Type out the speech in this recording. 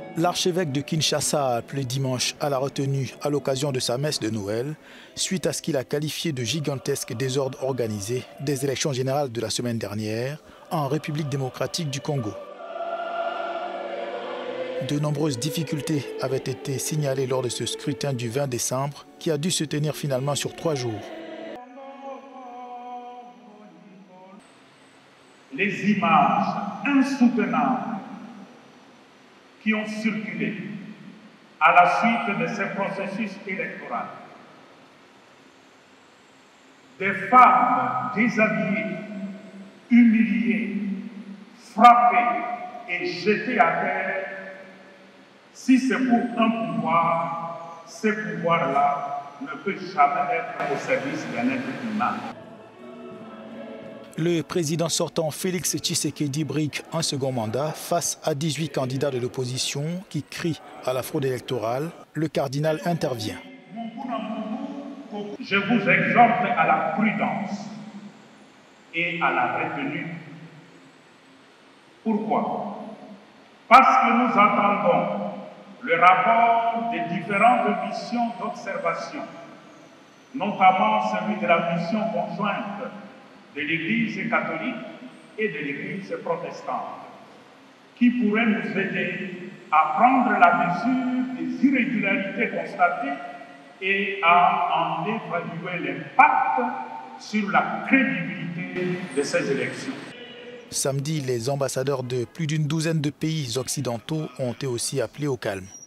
L'archevêque de Kinshasa a appelé dimanche à la retenue à l'occasion de sa messe de Noël, suite à ce qu'il a qualifié de gigantesque désordre organisé des élections générales de la semaine dernière en République démocratique du Congo. De nombreuses difficultés avaient été signalées lors de ce scrutin du 20 décembre qui a dû se tenir finalement sur 3 jours. Les images insoutenables qui ont circulé à la suite de ces processus électoraux. Des femmes déshabillées, humiliées, frappées et jetées à terre. Si c'est pour un pouvoir, ce pouvoir-là ne peut jamais être au service d'un être humain. Le président sortant Félix Tshisekedi brigue un second mandat face à 18 candidats de l'opposition qui crient à la fraude électorale. Le cardinal intervient. Je vous exhorte à la prudence et à la retenue. Pourquoi? Parce que nous attendons le rapport des différentes missions d'observation, notamment celui de la mission conjointe de l'Église catholique et de l'Église protestante, qui pourrait nous aider à prendre la mesure des irrégularités constatées et à en évaluer l'impact sur la crédibilité de ces élections. Samedi, les ambassadeurs de plus d'une douzaine de pays occidentaux ont été aussi appelés au calme.